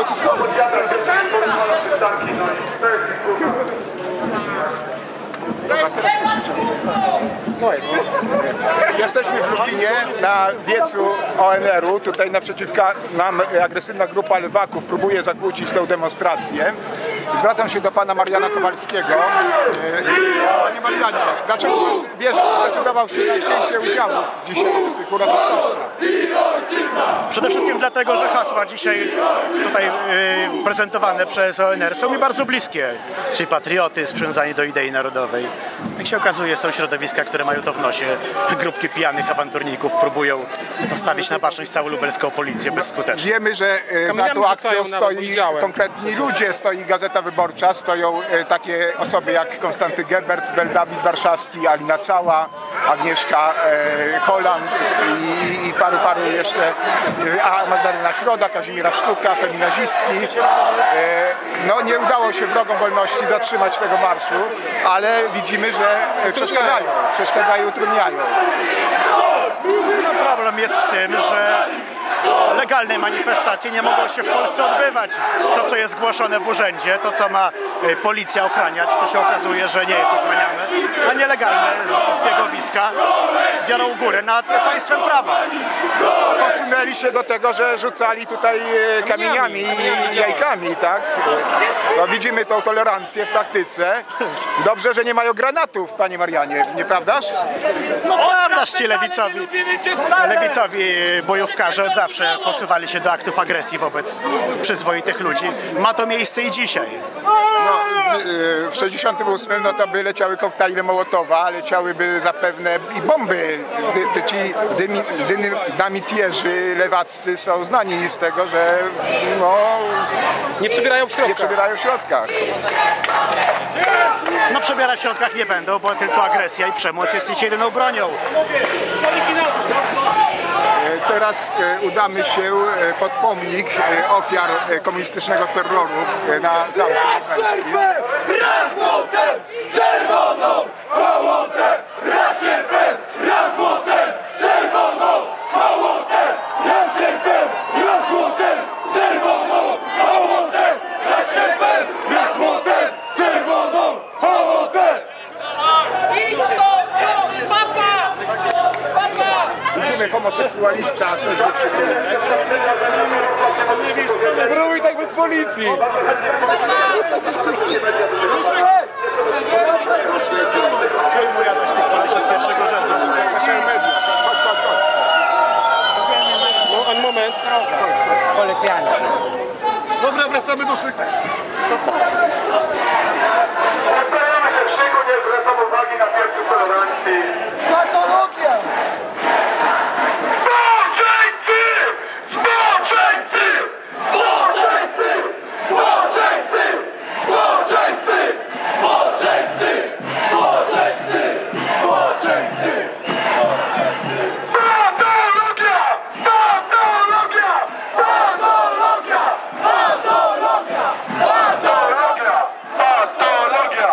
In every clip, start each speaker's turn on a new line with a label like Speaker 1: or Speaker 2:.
Speaker 1: Jesteśmy w Lublinie na wiecu ONR-u. Tutaj naprzeciwko nam agresywna grupa lewaków próbuje zakłócić tę demonstrację. Zwracam się do pana Mariana Kowalskiego. Panie Marianie, dlaczego zdecydował się na wzięcie udziału dzisiaj w tych uroczystościach?
Speaker 2: Przede wszystkim dlatego, że hasła dzisiaj tutaj prezentowane przez ONR są mi bardzo bliskie, czyli patriotyzm, przywiązanie do idei narodowej. Jak się okazuje, są środowiska, które mają to w nosie. Grupki pijanych awanturników próbują postawić na baczność całą lubelską policję bezskutecznie.
Speaker 1: Wiemy, że za tą akcją stoi konkretni ludzie, stoi Gazeta Wyborcza, stoją takie osoby jak Konstanty Gebert, Dawid Warszawski, Alina Cała, Agnieszka Holland i paru jeszcze, a Magdalena Środa, Kazimiera Sztuka, feminazistki. No nie udało się wrogom wolności zatrzymać tego marszu, ale widzimy, że przeszkadzają, utrudniają.
Speaker 2: No, problem jest w tym, że legalne manifestacje nie mogą się w Polsce odbywać. To, co jest zgłoszone w urzędzie, to, co ma policja ochraniać, to się okazuje, że nie jest ochraniane, a nielegalne zbiegowiska biorą górę nad państwem prawa.
Speaker 1: Posunęli się do tego, że rzucali tutaj kamieniami i jajkami, tak? No, widzimy tą tolerancję w praktyce. Dobrze, że nie mają granatów, panie Marianie, nieprawdaż?
Speaker 2: No prawdaż, ci lewicowi bojówkarze od zawsze posuwali się do aktów agresji wobec przyzwoitych ludzi. Ma to miejsce i dzisiaj.
Speaker 1: No, w 68 no to by leciały koktajle Mołotowa, leciałyby zapewne i bomby. Ci dynamitierzy lewaccy są znani z tego, że no,
Speaker 3: nie przebierają w
Speaker 1: środkach.
Speaker 2: No przebierać w środkach nie będą, bo tylko agresja i przemoc jest ich jedyną bronią.
Speaker 1: Teraz udamy się pod pomnik ofiar komunistycznego terroru na Zamku Lubelskim.
Speaker 4: Raz młotem, czerwoną hołotę, raz sierpem, raz młotem, czerwoną hołotę, raz sierpem, raz młotem, czerwoną hołotę, raz sierpem, raz młotem, czerwoną hołotę.
Speaker 1: Widzimy homoseksualista, coś wykrzykuje.
Speaker 3: Próbuj tak bez policji! Moment.
Speaker 5: Policjanci.
Speaker 1: Dobra, wracamy do szyku.
Speaker 6: Postaramy się w szyku, nie zwracamy uwagi na pierwszą tolerancji.
Speaker 5: Patologia!
Speaker 6: Zboczeńcy! Zboczeńcy! Zboczeńcy! Zboczeńcy! Zboczeńcy! Zboczeńcy! Zboczeńcy! Zboczeńcy! Patologia! Patologia! Patologia! Patologia! Patologia! Patologia!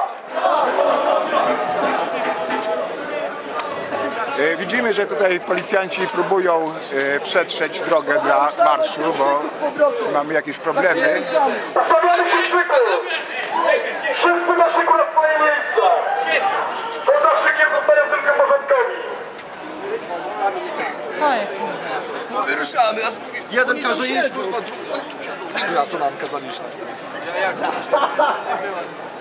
Speaker 1: Widzimy, że tutaj policjanci próbują przetrzeć drogę dla marszu, bo mamy jakieś problemy.
Speaker 6: Stawiamy się w szyku! Wszyscy na szyku na swoje miejsca! Poza szykiem zostają tylko porządkowi!
Speaker 5: Wyruszamy.
Speaker 1: Jeden każe iść, kurwa,
Speaker 5: Ja co nam kazaliśmy.